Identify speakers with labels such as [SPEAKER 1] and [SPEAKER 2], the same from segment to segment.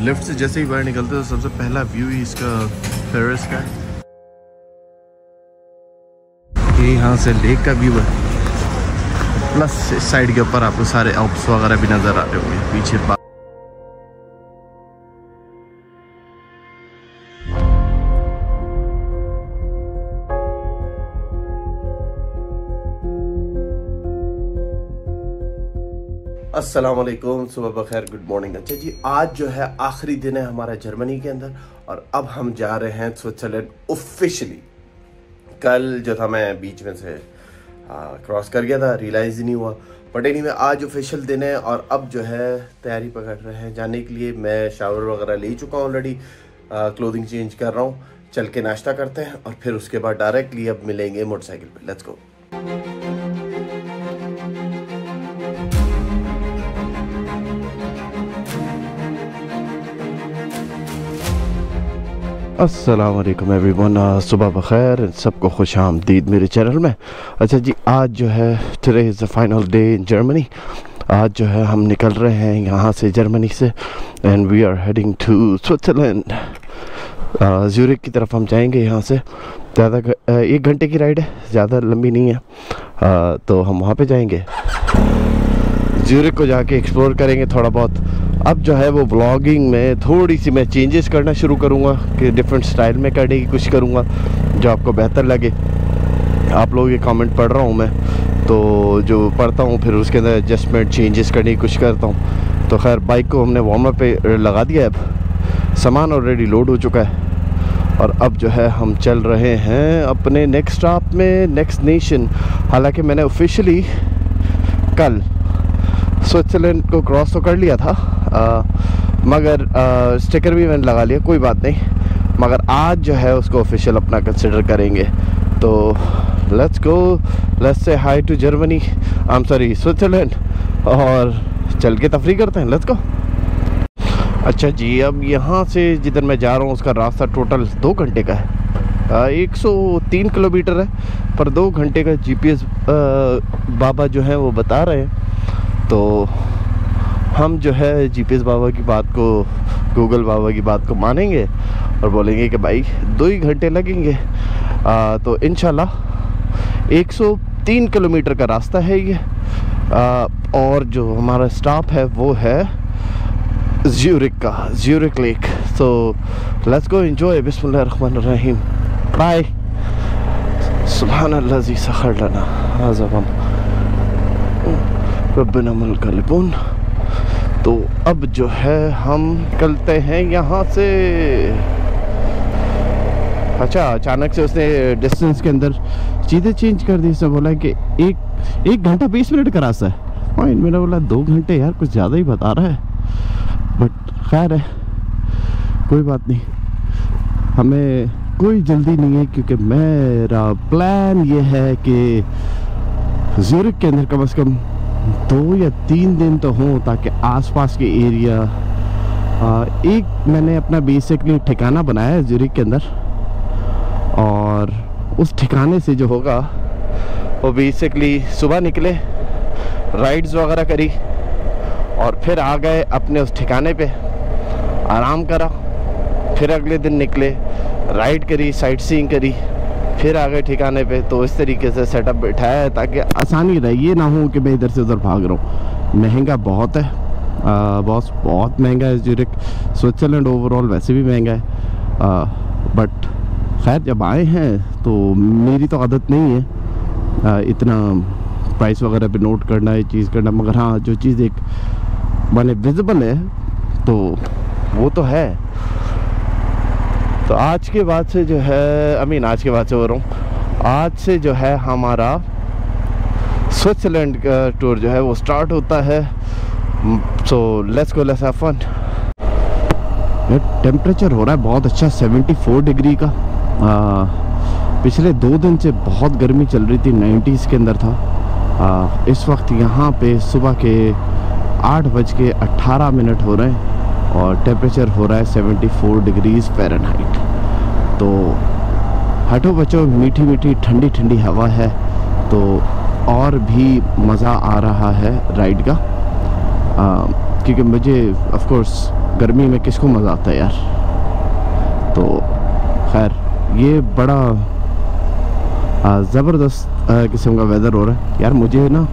[SPEAKER 1] Lift से जैसे ही बाहर निकलते तो सबसे पहला व्यू ही इसका पेरिस का है। ये यहाँ से लेक का व्यू है, प्लस इस साइड के ऊपर आपको सारे एल्प्स वगैरह भी नज़र आ रहे होंगे पीछे। अस्सलाम वालेकुम, सुबह बखैर, गुड मॉर्निंग। अच्छा जी, आज जो है आखिरी दिन है हमारा जर्मनी के अंदर और अब हम जा रहे हैं स्विट्ज़रलैंड ऑफिशियली। कल जो था मैं बीच में से क्रॉस कर गया था, रियलाइज़ ही नहीं हुआ, बट एनीवे आज ऑफिशियल दिन है और अब जो है तैयारी पकड़ रहे हैं जाने के लिए। मैं शावर वगैरह ले चुका हूँ ऑलरेडी, क्लोथिंग चेंज कर रहा हूँ, चल के नाश्ता करते हैं और फिर उसके बाद डायरेक्टली अब मिलेंगे मोटरसाइकिल पे। Let's go. अस्सलाम वालेकुम एवरीवन, सुबह बखैर, सबको खुश आमदीद मेरे चैनल में। अच्छा जी, आज जो है today is the final day in Germany. आज जो है हम निकल रहे हैं यहाँ से जर्मनी से and we are heading to Switzerland. Zurich की तरफ हम जाएंगे। यहाँ से ज़्यादा 1 घंटे की राइड है, ज़्यादा लंबी नहीं है। तो हम वहाँ पे जाएंगे, ज़्यूरिख को जाके एक्सप्लोर करेंगे थोड़ा बहुत। अब जो है वो व्लॉगिंग में थोड़ी सी मैं चेंजेस करना शुरू करूँगा कि डिफरेंट स्टाइल में करने की कोशिश करूँगा जो आपको बेहतर लगे। आप लोगों के कमेंट पढ़ रहा हूँ मैं, तो जो पढ़ता हूँ फिर उसके अंदर एडजस्टमेंट चेंजेस करने की कोशिश करता हूँ। तो खैर बाइक को हमने वार्म अप पे लगा दिया है, अब सामान ऑलरेडी लोड हो चुका है और अब जो है हम चल रहे हैं अपने नेक्स्ट स्टॉप में, नेक्स्ट नेशन। हालाँकि मैंने ऑफिशियली कल स्विट्ज़रलैंड को क्रॉस तो कर लिया था, मगर स्टिकर भी मैंने लगा लिया, कोई बात नहीं, मगर आज जो है उसको ऑफिशियल अपना कंसिडर करेंगे। तो let's go, let's say hi to Germany, I am sorry Switzerland, और चल के तफरी करते हैं। Let's go. अच्छा जी, अब यहाँ से जिधर मैं जा रहा हूँ उसका रास्ता टोटल 2 घंटे का है। 103 किलोमीटर है, पर 2 घंटे का जीपीएस बाबा जो है वो बता रहे हैं। तो हम जो है जीपीएस बाबा की बात को, गूगल बाबा की बात को मानेंगे और बोलेंगे कि भाई 2 ही घंटे लगेंगे। तो इंशाल्लाह 103 किलोमीटर का रास्ता है ये। और जो हमारा स्टॉप है वो है ज़्यूरिख का, Zurich lake. So let's go enjoy, बिस्मिल्लाहिर्रहमानिर्रहीम, बाय। सुब्हानल्लाज़ी सख़र लना हाज़ा रब्बना वल ग़ालिबून। तो अब जो है हम निकलते हैं यहाँ से। अच्छा, अचानक से उसने डिस्टेंस के अंदर चीज़ें चेंज कर दी। उसने बोला कि एक घंटा 20 मिनट का रास्ता है। फाइन, मैंने बोला 2 घंटे, यार कुछ ज़्यादा ही बता रहा है, बट खैर है, कोई बात नहीं, हमें कोई जल्दी नहीं है, क्योंकि मेरा प्लान ये है कि ज़्यूरिख के अंदर कम से कम 2 या 3 दिन तो हों, ताकि आसपास के एरिया, एक मैंने अपना बेसिकली ठिकाना बनाया है ज़्यूरिख के अंदर, और उस ठिकाने से जो होगा वो बेसिकली सुबह निकले, राइड्स वगैरह करी और फिर आ गए अपने उस ठिकाने पे, आराम करा, फिर अगले दिन निकले, राइड करी, साइट सीइंग करी, फिर आ गए ठिकाने पे। तो इस तरीके से सेटअप बैठाया है ताकि आसानी रहे, ये ना हो कि मैं इधर से उधर भाग रहा हूँ। महंगा बहुत है, बहुत महंगा है ज़्यूरिख। स्विट्ज़रलैंड ओवरऑल वैसे भी महंगा है, बट खैर जब आए हैं तो मेरी तो आदत नहीं है इतना प्राइस वगैरह पे नोट करना, ये चीज़ करना, मगर हाँ जो चीज़ एक माने विजिबल है तो वो तो है। तो आज के बाद से जो है, आज के बाद से बोल रहा हूँ, आज से जो है हमारा स्विट्ज़रलैंड का टूर जो है वो स्टार्ट होता है। So let's go, let's have fun. Temperature हो रहा है बहुत अच्छा, 74 डिग्री का। पिछले 2 दिन से बहुत गर्मी चल रही थी, 90s के अंदर था। इस वक्त यहाँ पे सुबह के 8:18 हो रहे हैं और टेम्परेचर हो रहा है 74 डिग्रीज फ़ारेनहाइट। तो हटो बचो, मीठी मीठी ठंडी ठंडी हवा है, तो और भी मज़ा आ रहा है राइड का। क्योंकि मुझे ऑफ कोर्स गर्मी में किसको मज़ा आता है यार। तो खैर ये बड़ा ज़बरदस्त किस्म का वेदर हो रहा है यार। मुझे ना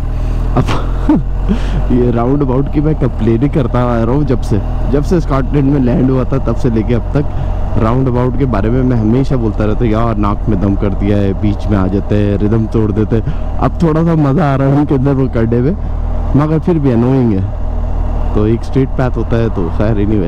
[SPEAKER 1] अब ये राउंड अबाउट की मैं कंप्लेन ही करता आ रहा हूँ जब से स्कॉटलैंड में लैंड हुआ था, तब से लेके अब तक राउंड अबाउट के बारे में मैं हमेशा बोलता रहता हूँ यार, नाक में दम कर दिया है, बीच में आ जाते हैं, रिदम तोड़ देते हैं। अब थोड़ा सा मज़ा आ रहा है उनके अंदर वो करने में, मगर फिर भी अनोइंग है। तो एक स्ट्रीट पैथ होता है। तो खैर एनीवे,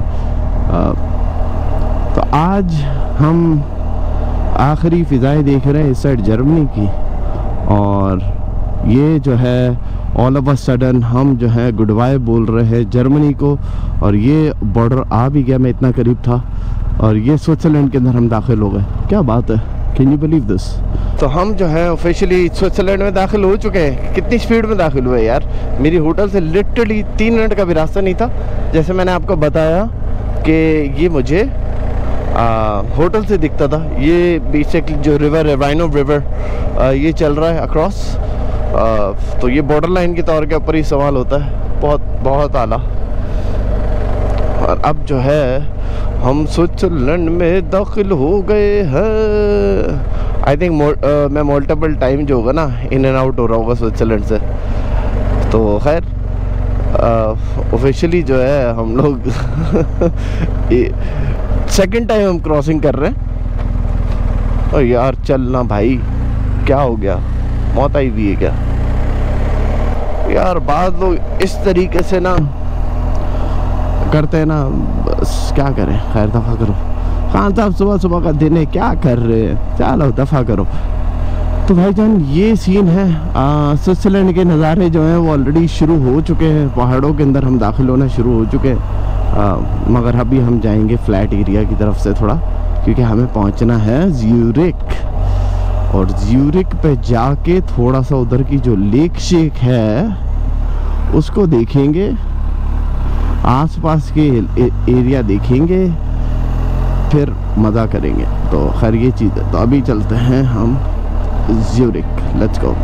[SPEAKER 1] तो आज हम आखिरी फ़िज़ाएँ देख रहे हैं इस साइड जर्मनी की, और ये जो है ऑल ऑफ अ सडन हम जो है गुड बाय बोल रहे हैं जर्मनी को, और ये बॉर्डर आ भी गया, मैं इतना करीब था, और ये स्विट्ज़रलैंड के अंदर हम दाखिल हो गए। क्या बात है, कैन यू बिलीव दिस। तो हम जो है ऑफिशियली स्विट्ज़रलैंड में दाखिल हो चुके हैं। कितनी स्पीड में दाखिल हुए यार, मेरी होटल से लिटरली 3 मिनट का भी रास्ता नहीं था। जैसे मैंने आपको बताया कि ये मुझे होटल से दिखता था। ये बेसिकली जो रिवर है, राइनो रिवर, ये चल रहा है अक्रॉस। तो ये बॉर्डर लाइन के तौर के ऊपर ही सवाल होता है, बहुत आला। और अब जो है हम स्विट्ज़रलैंड में दाखिल हो गए हैं। आई थिंक मैं मल्टीपल टाइम जो होगा ना इन एंड आउट हो रहा होगा स्विट्ज़रलैंड से। तो खैर ऑफिशियली जो है हम लोग सेकंड टाइम हम क्रॉसिंग कर रहे हैं। और यार चलना भाई, क्या हो गया, मौत आई हुई है क्या यार। बाद लोग इस तरीके से ना करते हैं ना, बस क्या करें। खैर दफ़ा करो, खान साहब सुबह सुबह का दिन है, क्या कर रहे हैं, चलो दफ़ा करो। तो भाईजान ये सीन है। स्विट्ज़रलैंड के नज़ारे जो हैं वो ऑलरेडी शुरू हो चुके हैं, पहाड़ों के अंदर हम दाखिल होना शुरू हो चुके हैं। मगर अभी हम जाएंगे फ्लैट एरिया की तरफ से थोड़ा, क्योंकि हमें पहुंचना है ज़्यूरिख, और ज़्यूरिख पे जाके थोड़ा सा उधर की जो लेक शेक है उसको देखेंगे, आसपास के एरिया देखेंगे, फिर मज़ा करेंगे। तो खैर ये चीज़ है। तो अभी चलते हैं हम ज़्यूरिख, लेट्स गो।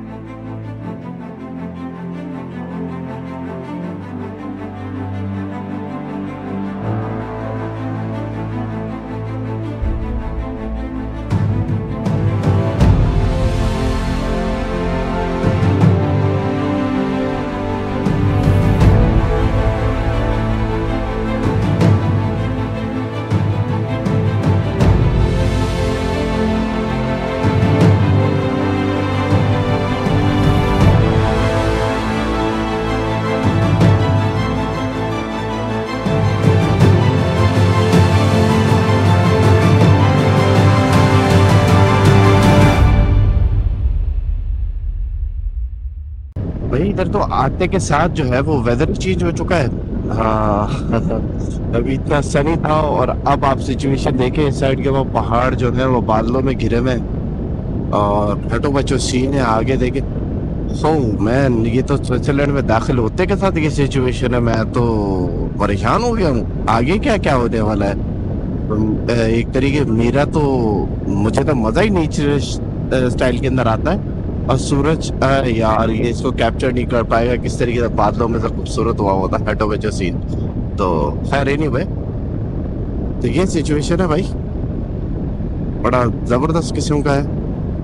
[SPEAKER 1] भाई इधर तो आते के साथ जो है वो वेदर चेंज हो चुका है। हाँ अभी इतना सनी था, और अब आप सिचुएशन देखें, इस साइड के वो पहाड़ जो है वो बादलों में घिरे हुए हैं, और हटो बच्चों सीन है आगे देखे। सो मैन, ये तो स्विट्जरलैंड में दाखिल होते के साथ ये सिचुएशन है। मैं तो परेशान हो गया हूँ, आगे क्या क्या होने वाला है। एक तरीके मेरा तो, मुझे तो मजा ही नेचर स्टाइल के अंदर आता है। और सूरज यार ये इसको कैप्चर नहीं कर पाएगा किस तरीके से बादलों में से खूबसूरत हुआ होता है हटो में जो सीन। तो खैर एनीवे, तो ये सिचुएशन है भाई, बड़ा जबरदस्त किस्म का है।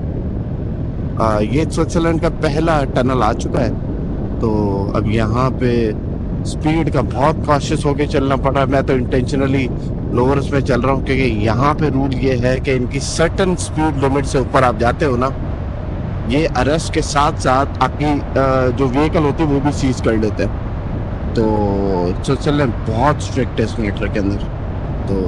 [SPEAKER 1] ये स्विट्जरलैंड का पहला टनल आ चुका है। तो अब यहाँ पे स्पीड का बहुत कॉशियस होके चलना पड़ा। मैं तो इंटेंशनली लोअर्स में चल रहा हूँ, क्योंकि यहाँ पे रूल ये है कि इनकी सर्टन स्पीड लिमिट से ऊपर आप जाते हो ना, ये अरेस्ट के साथ साथ आपकी जो व्हीकल होती है वो भी सीज कर लेते हैं। तो स्विट्जरलैंड बहुत स्ट्रिक्ट है इस मैटर के अंदर। तो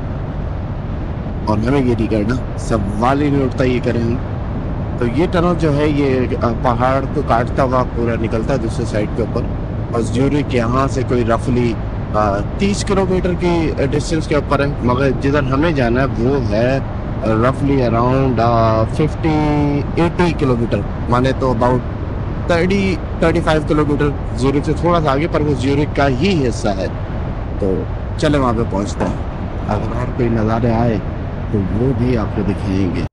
[SPEAKER 1] और हमें ये नहीं करना, सवाल ही नहीं उठता ये करें। तो ये टनल जो है ये पहाड़ को काटता हुआ पूरा निकलता है दूसरे साइड के ऊपर, और ज़्यूरिख यहाँ से कोई रफली 30 किलोमीटर की डिस्टेंस के ऊपर है। मगर जिधर हमें जाना है वो है रफली अराउंड 50-80 किलोमीटर, माने तो अबाउट 30-35 किलोमीटर ज़्यूरिख से थोड़ा सा आगे, पर वो ज़्यूरिख का ही हिस्सा है। तो चले वहाँ पे पहुँचते हैं। अगर और कोई नज़ारे आए तो वो भी आपको दिखाएंगे।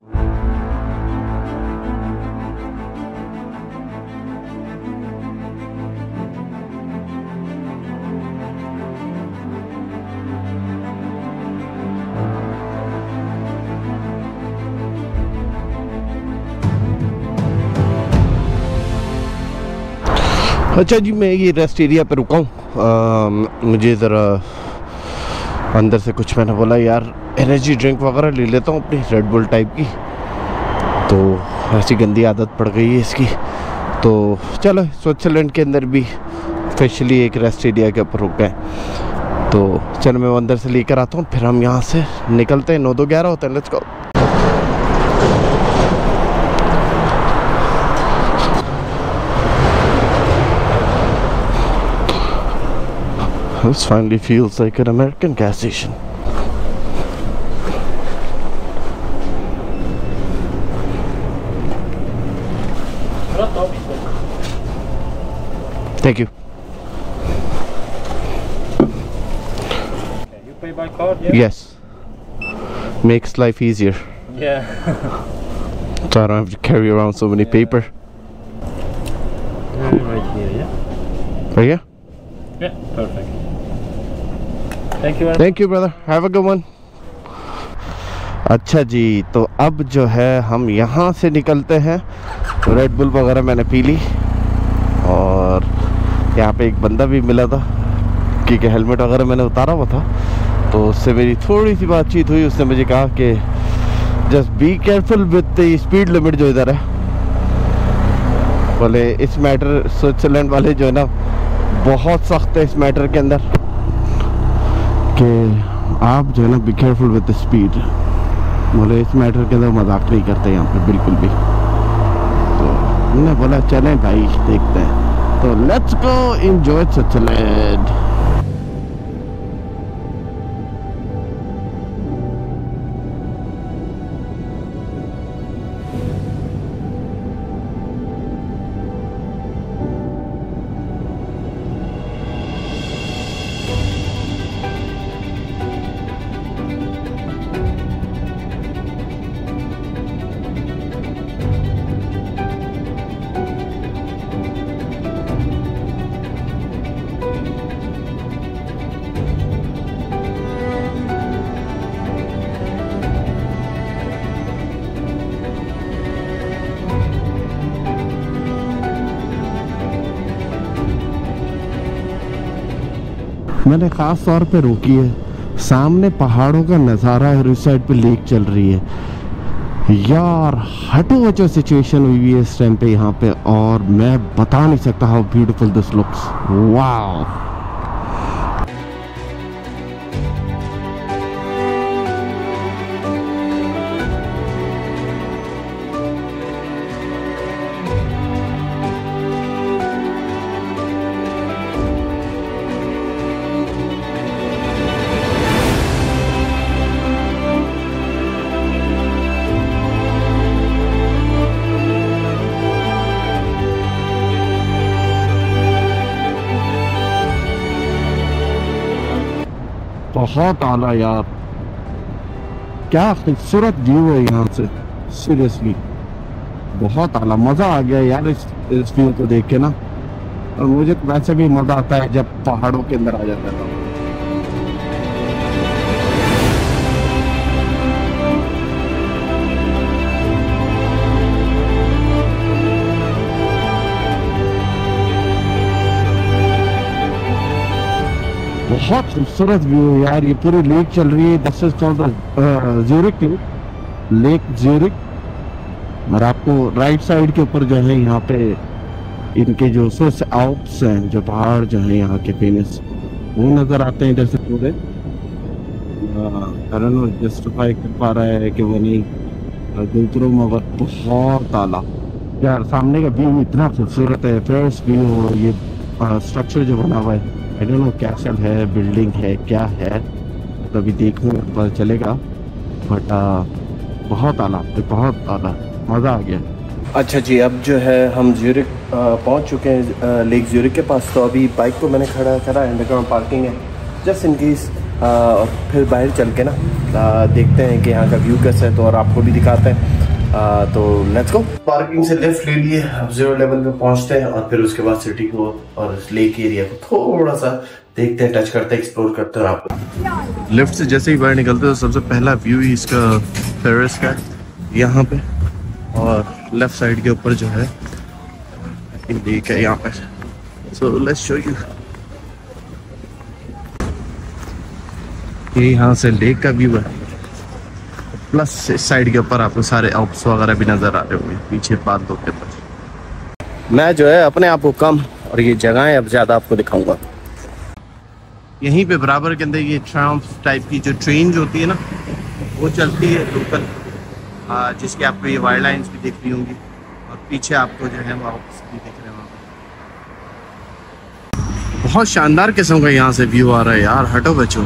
[SPEAKER 1] अच्छा जी, मैं ये रेस्ट एरिया पे रुका हूँ। मुझे ज़रा अंदर से कुछ, मैंने बोला यार एनर्जी ड्रिंक वगैरह ले लेता हूँ अपनी रेड बुल टाइप की, तो ऐसी गंदी आदत पड़ गई है इसकी। तो चलो स्विट्ज़रलैंड के अंदर भी स्पेशली एक रेस्ट एरिया के ऊपर रुक गए, तो चलो मैं वो अंदर से लेकर आता हूँ, फिर हम यहाँ से निकलते हैं। 9-11 होते हैं, let's go. This finally feels like an American gas station. Thank you.
[SPEAKER 2] You pay by card, yeah?
[SPEAKER 1] Yes. Makes life easier.
[SPEAKER 2] Yeah.
[SPEAKER 1] So I don't have to carry around so many paper.
[SPEAKER 2] Right here, yeah?
[SPEAKER 1] Right here?
[SPEAKER 2] Yeah, perfect. Thank you.
[SPEAKER 1] Thank you, brother. Have a good one. अच्छा जी, तो अब जो है हम यहाँ से निकलते हैं। रेड बुल वगैरह मैंने पी ली, और यहाँ पे एक बंदा भी मिला था क्योंकि हेलमेट वगैरह मैंने उतारा हुआ था, तो उससे मेरी थोड़ी सी बातचीत हुई। उसने मुझे कहा कि just be careful with the speed limit जो इधर है। बोले इस मैटर, स्विट्ज़रलैंड वाले जो है ना बहुत सख्त है इस मैटर के अंदर, कि आप जो है ना be careful with the speed. बोले इस मैटर के अंदर मजाक नहीं करते यहाँ पे बिल्कुल भी। तो मैंने बोला चलें भाई देखते हैं, तो लेट्स गो एंजॉय स्विट्ज़रलैंड। मैंने ख़ास तौर पे रोकी है, सामने पहाड़ों का नज़ारा है और इस साइड पे लेक चल रही है। यार हटो बचो सिचुएशन हुई है इस टाइम पे यहाँ पे, और मैं बता नहीं सकता how beautiful this looks. Wow. बहुत आला यार, क्या खूबसूरत व्यू है यहाँ से, सीरियसली बहुत आला। मज़ा आ गया यार इस व्यू को देख के ना, और मुझे तो वैसे भी मज़ा आता है जब पहाड़ों के अंदर आ जाता है। बहुत खूबसूरत व्यू है यार, ये पूरी लेक चल रही है। This is called Zurich lake, Zurich. और आपको राइट साइड के ऊपर जो है यहाँ पे इनके जो स्विस आल्प्स हैं, जो पहाड़ जो है यहाँ के फेमस, वो नज़र आते हैं इधर से पूरे। आई डोंट नो जस्टिफाई कर पा रहा है कि वो नहीं, दूसरों मगर बहुत आला यार। सामने का व्यू इतना खूबसूरत है, फेयर्स व्यू। ये स्ट्रक्चर जो बना हुआ है, आई डोंट नो कैसल है, बिल्डिंग है, क्या है, तो अभी देखूँगा पता चलेगा, बट बहुत आला, बहुत आला, मज़ा आ गया। अच्छा जी, अब जो है हम ज़्यूरिख पहुंच चुके हैं, लेक ज़्यूरिख के पास। तो अभी बाइक को मैंने खड़ा करा है, अंडरग्राउंड पार्किंग है जस्ट इन केस, और फिर बाहर चल के ना देखते हैं कि यहाँ का व्यू कैसा है, तो और आपको भी दिखाते हैं। तो लेट्स गो। पार्किंग से लेफ्ट ले लिए, अब 0 लेवल पे पहुंचते हैं, और फिर उसके बाद सिटी को और लेक एरिया को थोड़ा सा देखते हैं, टच करते हैं, एक्सप्लोर करते हैं। आपको लिफ्ट से जैसे ही बाहर निकलते हैं तो सबसे पहला व्यू ही इसका टेरेस का यहाँ पे, और लेफ्ट साइड के ऊपर जो है लेक है यहाँ पे। So let's show you. ये यहाँ से लेक का व्यू है, प्लस इस साइड के ऊपर आपको सारे आउट्स वगैरह भी नजर आ रहे होंगे पीछे बादलों के ऊपर। मैं जो है अपने आप को कम और ये जगहें अब ज़्यादा आपको दिखाऊंगा। यहीं पे बराबर के अंदर ये ट्राम्स टाइप की जो ट्रेन होती है ना, वो चलती है लोकल, जिसके आपको ये वाइल्ड लाइन्स भी दिख रही होंगी और पीछे आपको जो है वो आउट्स भी दिख रहे हैं। बहुत शानदार किस्म का यहाँ से व्यू आ रहा है यार। हटो बच्चों।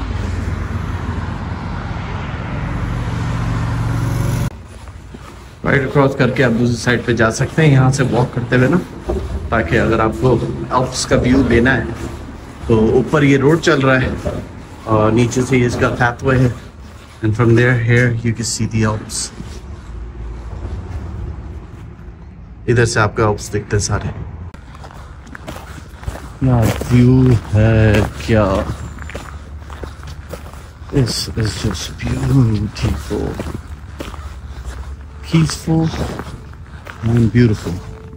[SPEAKER 1] राइट क्रॉस करके आप दूसरी साइड पे जा सकते हैं यहाँ से वॉक करते हुए ना, ताकि अगर आपको आल्प्स का व्यू लेना है तो ऊपर ये रोड चल रहा है और नीचे से इसका पाथवे है, and from there here you can see the Alps. इधर से आपको आल्प्स दिखते हैं सारे। क्या व्यू है क्या! This is just beautiful. Peaceful and beautiful.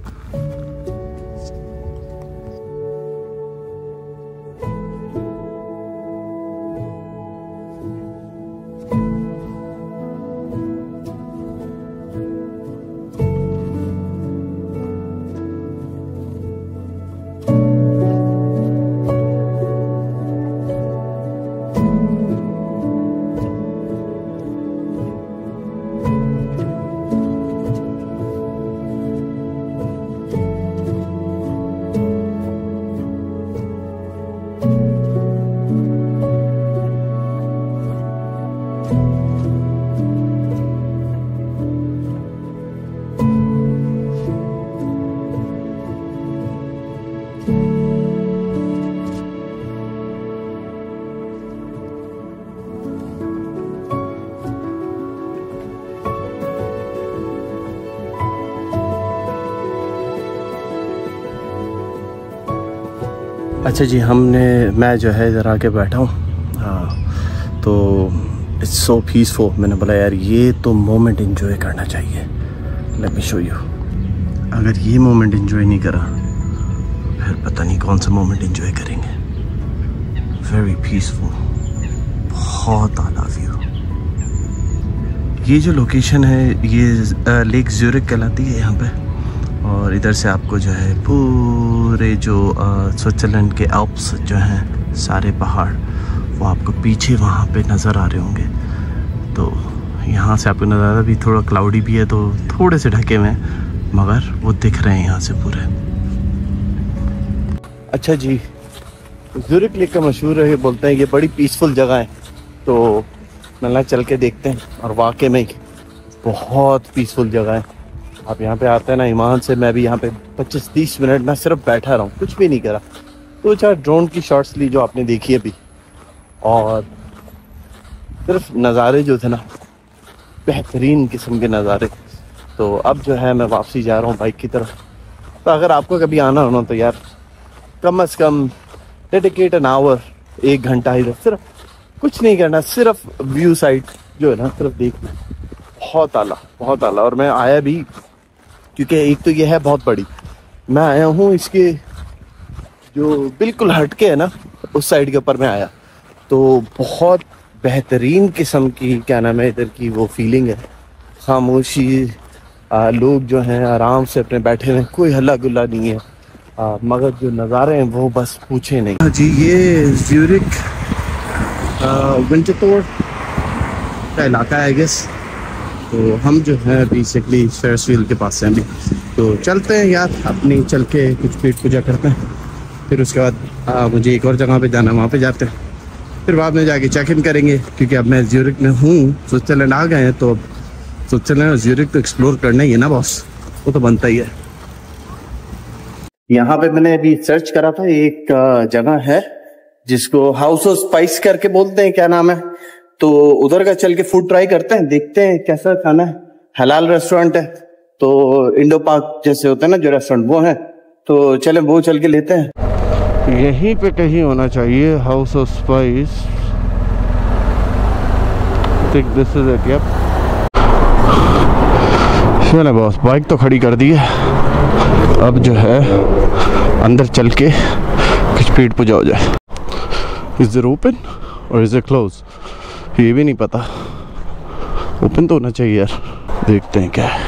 [SPEAKER 1] अच्छा जी, मैं जो है इधर आके बैठा हूँ, हाँ, तो इट्स सो पीसफुल। मैंने बोला यार ये तो मोमेंट एंजॉय करना चाहिए। Let me show you. अगर ये मोमेंट एंजॉय नहीं करा फिर पता नहीं कौन सा मोमेंट एंजॉय करेंगे। वेरी पीसफुल, बहुत आला व्यू। ये जो लोकेशन है ये लेक ज़्यूरिख कहलाती है यहाँ पे, और इधर से आपको जो है पूरे जो स्विट्ज़रलैंड के आल्प्स जो हैं सारे पहाड़ वो आपको पीछे वहाँ पे नज़र आ रहे होंगे। तो यहाँ से आपको नज़ारा भी थोड़ा क्लाउडी भी है तो थोड़े से ढके हुए हैं, मगर वो दिख रहे हैं यहाँ से पूरे। अच्छा जी, ज़्यूरिख लेक का मशहूर है, बोलते हैं ये बड़ी पीसफुल जगह है, तो मैं चल के देखते हैं। और वाकई में बहुत पीसफुल जगह है। आप यहाँ पे आते हैं ना, ईमान से मैं भी यहाँ पे 25-30 मिनट मैं सिर्फ बैठा रहा हूँ, कुछ भी नहीं करा। तो चार ड्रोन की शॉट्स ली जो आपने देखी अभी, और सिर्फ नज़ारे जो थे ना बेहतरीन किस्म के नज़ारे। तो अब जो है मैं वापसी जा रहा हूँ बाइक की तरफ। तो अगर आपको कभी आना हो ना तो यार कम से कम डेडिकेट एन आवर, 1 घंटा इधर सिर्फ कुछ नहीं करना, सिर्फ व्यू साइड जो है ना सिर्फ देखना। बहुत आला, बहुत आला। और मैं आया भी क्योंकि एक तो ये है बहुत बड़ी, मैं आया हूँ इसके जो बिल्कुल हटके है ना उस साइड के ऊपर मैं आया, तो बहुत बेहतरीन किस्म की क्या नाम है इधर की वो फीलिंग है। खामोशी, लोग जो हैं आराम से अपने बैठे हुए, कोई हल्ला गुल्ला नहीं है, मगर जो नज़ारे हैं वो बस पूछे नहीं। जी ये ज़्यूरिख विंटरथोर का इलाका है आई गेस। तो हम जो है बेसिकली फेरिस व्हील के पास हैं अभी, तो चलते हैं यार अपनी, चल के कुछ पेट पूजा करते हैं, फिर उसके बाद मुझे एक और जगह पे जाना, वहाँ पे जाते हैं, फिर बाद में जाके चेक इन करेंगे। क्योंकि अब मैं ज़्यूरिख में हूँ, स्विट्ज़रलैंड आ गए हैं, तो अब स्विट्ज़रलैंड और ज़्यूरिख तो एक्सप्लोर करना ही है ना बॉस, वो तो बनता ही है। यहाँ पे मैंने अभी सर्च करा था, एक जगह है जिसको हाउस ऑफ स्पाइस करके बोलते हैं, क्या नाम है, तो उधर का चल के फूड ट्राई करते हैं, देखते हैं कैसा खाना है। हलाल रेस्टोरेंट है, तो इंडो पार्क जैसे होते हैं ना जो रेस्टोरेंट वो है, तो चले वो चल के लेते हैं। यहीं पे कहीं होना चाहिए house of spice. Think this is it. Yup, चलो बॉस बाइक तो खड़ी कर दी है, अब जो है अंदर चल के कुछ पेट पूजा हो जाए। इज इट ओपन और इज इट क्लोज, ये भी नहीं पता। ओपन तो होना चाहिए यार, देखते हैं क्या है।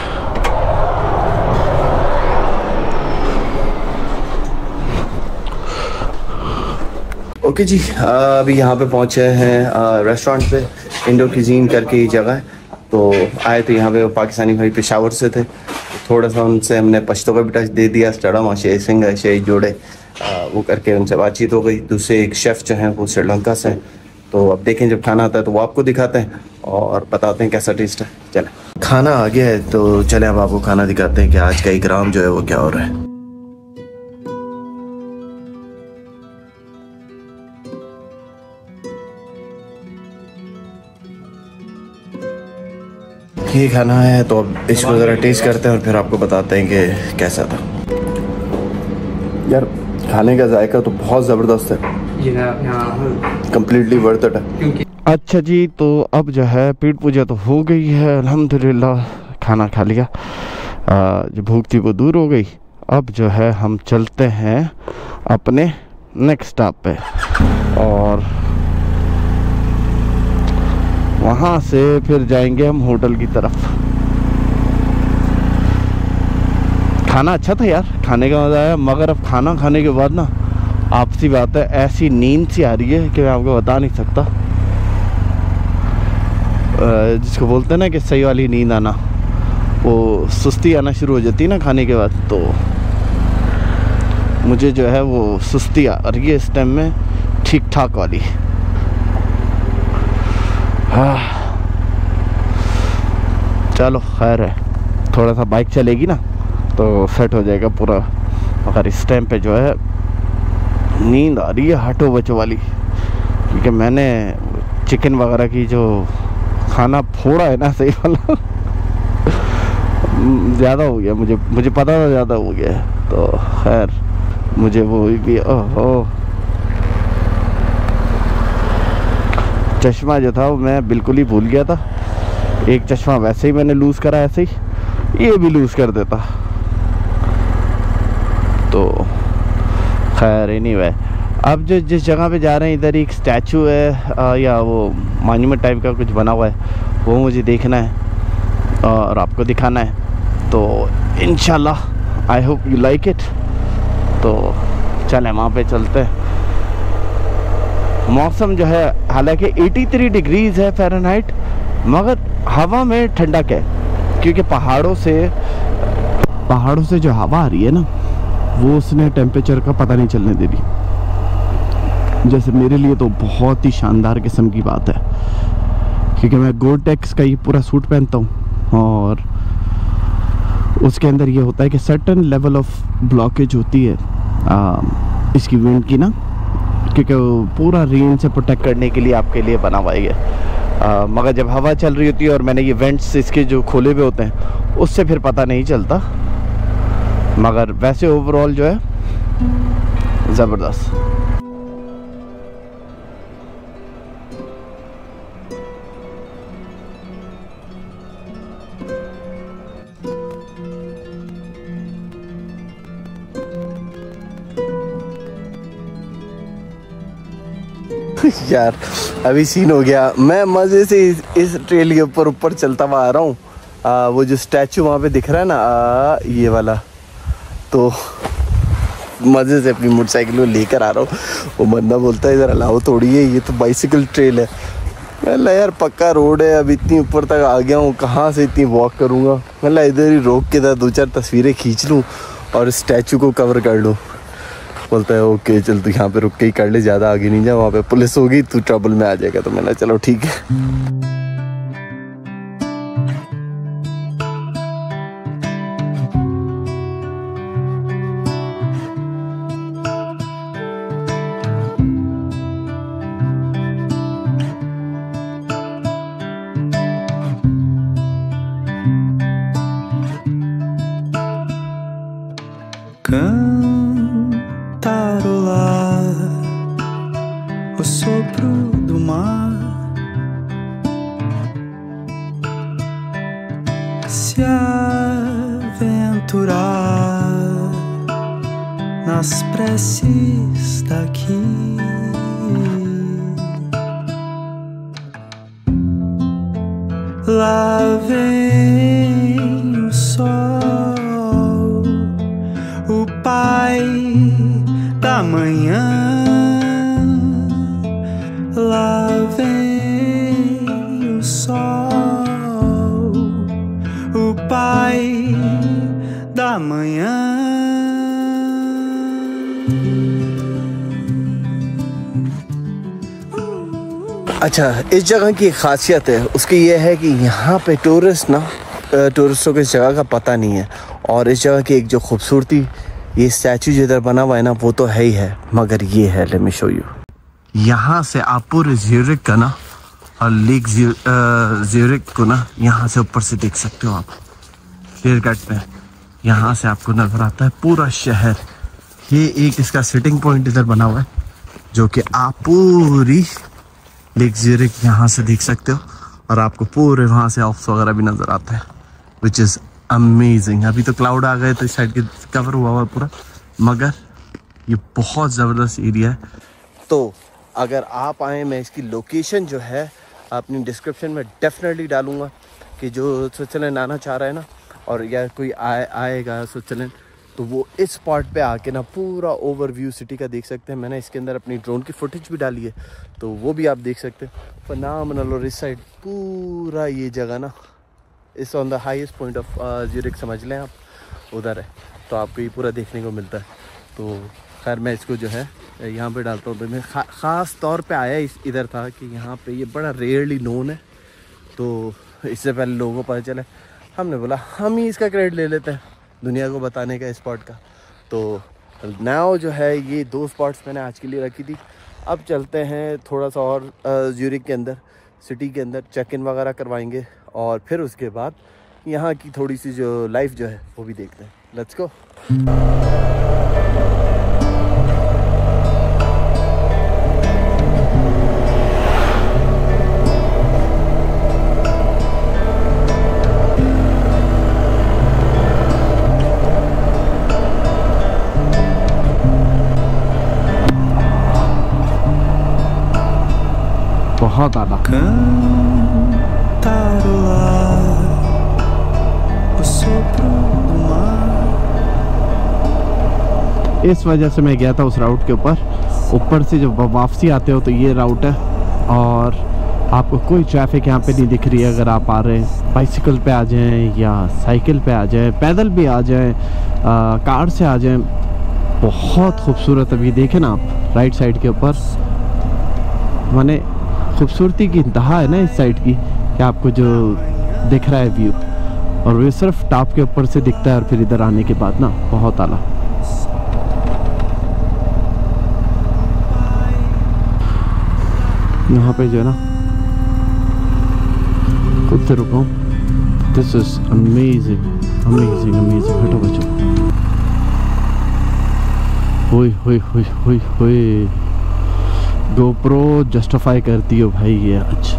[SPEAKER 1] ओके जी, अभी यहाँ पे पहुँचे हैं रेस्टोरेंट पे। इंडो क्यूजीन करके ही जगह है। तो आए थे यहाँ पे, पाकिस्तानी भाई पेशावर से थे, थोड़ा सा उनसे हमने पश्तो का भी टच दे दिया। स्टडम और शे सिंह है, शे जोड़े वो करके उनसे बातचीत हो गई। दूसरे एक शेफ़ जो हैं वो श्रीलंका से हैं। तो अब देखें जब खाना आता है तो वो आपको दिखाते हैं और बताते हैं कैसा टेस्ट है। चलें, खाना आ गया है तो चलें अब आपको खाना दिखाते हैं कि आज का इकराम जो है वो क्या हो रहा है। ये खाना है तो अब इसको ज़रा टेस्ट करते हैं और फिर आपको बताते हैं कि कैसा था। यार खाने का जायका तो बहुत ज़बरदस्त है, कम्प्लीटली वर्थ इट है। अच्छा जी, तो अब जो है पेट पूजा तो हो गई है अल्हम्दुलिल्लाह, खाना खा लिया, जो भूख थी वो दूर हो गई। अब जो है हम चलते हैं अपने नेक्स्ट स्टॉप पे और वहाँ से फिर जाएंगे हम होटल की तरफ। खाना अच्छा था यार, खाने का मज़ा आया, मगर अब खाना खाने के बाद ना आपसी बात है ऐसी नींद सी आ रही है कि मैं आपको बता नहीं सकता। जिसको बोलते हैं ना कि सही वाली नींद आना, वो सुस्ती आना शुरू हो जाती है ना खाने के बाद। तो मुझे जो है वो सुस्ती आ रही है इस टाइम में, ठीक ठाक वाली। हाँ चलो खैर है, थोड़ा सा बाइक चलेगी ना तो सेट हो जाएगा पूरा। मगर इस टाइम पे जो है नींद आ रही है हटो बचो वाली, क्योंकि मैंने चिकन वगैरह की जो खाना फोड़ा है ना सही वाला ज़्यादा हो गया, मुझे पता था ज़्यादा हो गया है। तो खैर मुझे वो भी ओहो, चश्मा जो था वो मैं बिल्कुल ही भूल गया था। एक चश्मा वैसे ही मैंने लूज़ करा, ऐसे ही ये भी लूज़ कर देता। तो खैर एनीवे, अब जो जिस जगह पे जा रहे हैं इधर एक स्टैचू है या वो मॉन्यूमेंट टाइप का कुछ बना हुआ है, वो मुझे देखना है और आपको दिखाना है। तो इंशाल्लाह I hope you like it. तो चलें वहाँ पे चलते हैं। मौसम जो है हालांकि 83 डिग्रीज है फ़ारेनहाइट, मगर हवा में ठंडक है, क्योंकि पहाड़ों से जो हवा आ रही है ना वो उसने टेम्परेचर का पता नहीं चलने दे रही। जैसे मेरे लिए तो बहुत ही शानदार किस्म की बात है, क्योंकि मैं गोरटेक्स का ये पूरा सूट पहनता हूँ और उसके अंदर ये होता है कि सर्टेन लेवल ऑफ ब्लॉकेज होती है इसकी विंड की ना, क्योंकि पूरा रेन से प्रोटेक्ट करने के लिए आपके लिए बना हुआ है। मगर जब हवा चल रही होती है और मैंने ये वेंट्स इसके जो खोले हुए होते हैं उससे फिर पता नहीं चलता। मगर वैसे ओवरऑल जो है ज़बरदस्त। यार अभी सीन हो गया, मैं मज़े से इस ट्रेल के ऊपर चलता हुआ आ रहा हूँ। वो जो स्टैचू वहाँ पे दिख रहा है ना ये वाला, तो मज़े से अपनी मोटरसाइकिल को लेकर आ रहा हूँ। वो बंदा बोलता है इधर अलाउ थोड़ी है, ये तो बाइसिकल ट्रेल है। मैं यार पक्का रोड है, अब इतनी ऊपर तक आ गया हूँ, कहाँ से इतनी वॉक करूँगा। मतलब इधर ही रोक के 2-4 तस्वीरें खींच लूँ और स्टैचू को कवर कर लूँ। बोलता है ओके चल तू यहाँ पे रुक के ही कर ले, ज़्यादा आगे नहीं जा, वहाँ पे पुलिस होगी, तू ट्रबल में आ जाएगा। तो मैंने चलो ठीक है।
[SPEAKER 3] Cantarolar o sopro do mar, se aventurar nas preces daqui. Lá vem o sol, o pai da manhã. Lá vem o sol, o pai da manhã.
[SPEAKER 1] अच्छा, इस जगह की एक खासियत है उसकी ये है कि यहाँ पे टूरिस्टों को इस जगह का पता नहीं है। और इस जगह की एक जो खूबसूरती, ये स्टैचू जिधर बना हुआ है ना, वो तो है ही है, मगर ये है, लेट मी शो यू। यहाँ से आप पूरे ज्यूरिख का ना और लेक ज्यूरिख को ना यहाँ से ऊपर से देख सकते हो आप। शेरगढ़ पे यहाँ से आपको नजर आता है पूरा शहर। ये एक इसका सिटिंग पॉइंट इधर बना हुआ है जो कि आप पूरी लेक ज्यूरिख यहाँ से देख सकते हो और आपको पूरे वहाँ से ऑक्स वगैरह भी नज़र आता है, विच इज़ अमेजिंग। अभी तो क्लाउड आ गए तो इस साइड के कवर हुआ हुआ पूरा, मगर ये बहुत ज़बरदस्त एरिया है। तो अगर आप आए, मैं इसकी लोकेशन जो है अपनी डिस्क्रिप्शन में डेफिनेटली डालूँगा कि जो स्विट्ज़रलैंड आना चाह रहा है ना, और या कोई आएगा स्विट्ज़रलैंड, तो वो इस स्पॉट पे आके ना पूरा ओवरव्यू सिटी का देख सकते हैं। मैंने इसके अंदर अपनी ड्रोन की फुटेज भी डाली है, तो वो भी आप देख सकते हैं। फनामिनल। और इस साइड पूरा ये जगह ना is on the highest point of Zurich समझ लें आप, उधर है, तो आपको ये पूरा देखने को मिलता है। तो खैर मैं इसको जो है यहाँ पे डालता हूँ। तो मैं ख़ास तौर पे आया इधर था कि यहाँ पे ये बड़ा रेयरली नोन है, तो इससे पहले लोगों को पता चला, हमने बोला हम ही इसका क्रेडिट ले लेते हैं दुनिया को बताने का स्पॉट का। तो नाउ जो है ये 2 स्पॉट्स मैंने आज के लिए रखी थी। अब चलते हैं थोड़ा सा और ज्यूरिख के अंदर, सिटी के अंदर चेक इन वगैरह करवाएंगे और फिर उसके बाद यहाँ की थोड़ी सी जो लाइफ जो है वो भी देखते हैं। Let's go. बहुत आला इस वजह से मैं गया था उस राउट के ऊपर से जब वापसी आते हो तो ये राउट है और आपको कोई ट्रैफिक यहाँ पे नहीं दिख रही है। अगर आप आ रहे हैं बाइसिकल पे आ जाएं या साइकिल पे आ जाएं, पैदल भी आ जाएं, कार से आ जाएं, बहुत खूबसूरत। अभी देखें ना आप राइट साइड के ऊपर, माने खूबसूरती की इंतहा है ना इस साइड की, कि आपको जो दिख रहा है व्यू, और वो सिर्फ टॉप के ऊपर से दिखता है और फिर इधर आने के बाद ना बहुत आला। यहाँ पे जो है ना खुद से रुका हूँ। This is amazing amazing amazing. हटो बच्चों। हुई हुई हुई हुई हुई, गोप्रो जस्टिफाई करती हो भाई ये। अच्छा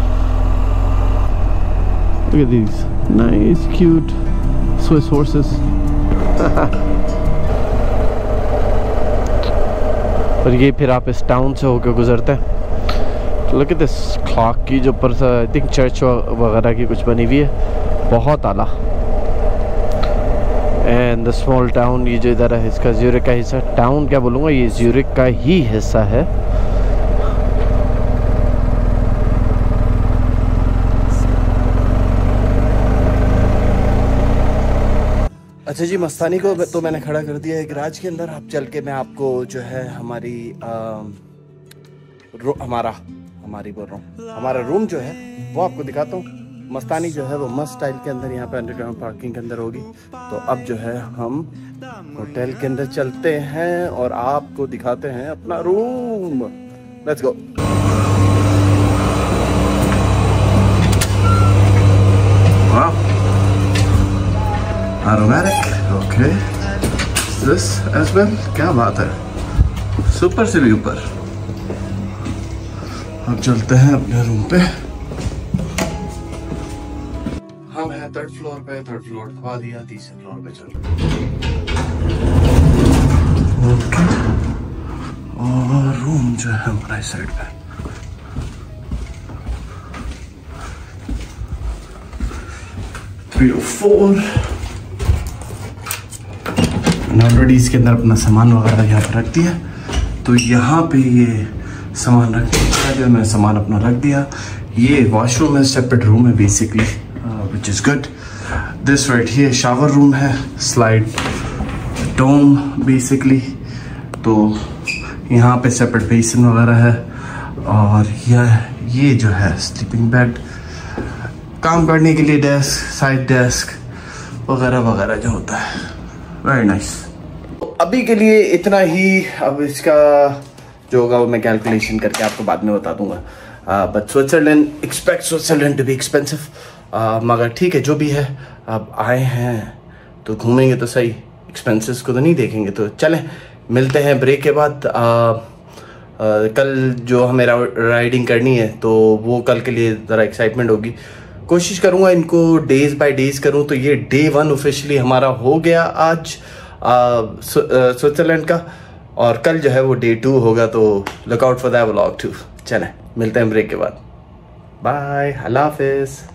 [SPEAKER 1] look at these nice cute Swiss horses। और ये फिर आप इस टाउन से होकर गुजरते हैं। Look at this clock की जो ऊपर से आई थिंक चर्च वगैरह की कुछ बनी हुई है, बहुत आला। एंड द स्मॉल टाउन, ये जो इधर है इसका ज्यूरिख का हिस्सा, टाउन क्या बोलूँगा, ये ज्यूरिख का ही हिस्सा है। अच्छा जी, मस्तानी को तो मैंने खड़ा कर दिया है गैराज के अंदर। अब चल के मैं आपको जो है हमारा रूम जो है वो आपको दिखाता हूँ। मस्तानी जो है वो मस्त स्टाइल के अंदर यहाँ पे अंडरग्राउंड पार्किंग के अंदर होगी। तो अब जो है हम होटल के अंदर चलते हैं और आपको दिखाते हैं अपना room. Let's go. Aromatic, okay. This as well, क्या बात है, सुपर से भी ऊपर। अब चलते हैं अपने रूम पे। हम हैं 3rd फ्लोर पे, 3rd फ्लोर दबा दिया, 3रे फ्लोर पे चल। और रूम जो है हमारा इस साइड पे। ऑलरेडी इसके अंदर अपना सामान वगैरह यहाँ पर रख दिया, तो यहाँ पे ये सामान रख दिया, जो मैं सामान अपना रख दिया। ये वॉशरूम है, सेपरेट रूम है basically, which is good. This right here shower room है, स्लाइड डोम बेसिकली। तो यहाँ पे सेपरेट बेसिन वगैरह है, और ये जो है स्लीपिंग बेड, काम करने के लिए डेस्क, साइड डेस्क वगैरह वगैरह जो होता है। Very nice. अभी के लिए इतना ही। अब इसका जो होगा वो मैं कैलकुलेशन करके आपको बाद में बता दूंगा। But Switzerland, expect Switzerland to be expensive, मगर ठीक है जो भी है, अब आए हैं तो घूमेंगे तो सही, एक्सपेंसेस को तो नहीं देखेंगे। तो चलें, मिलते हैं ब्रेक के बाद। कल जो हमें राइडिंग करनी है तो वो कल के लिए ज़रा एक्साइटमेंट होगी। कोशिश करूँगा इनको डेज बाय डेज करूँ। तो ये डे 1 ऑफिशियली हमारा हो गया आज स्विट्जरलैंड का, और कल जो है वो डे 2 होगा। तो look out for that vlog 2। चलें, मिलते हैं ब्रेक के बाद। बाय, अल्लाह हाफिज़।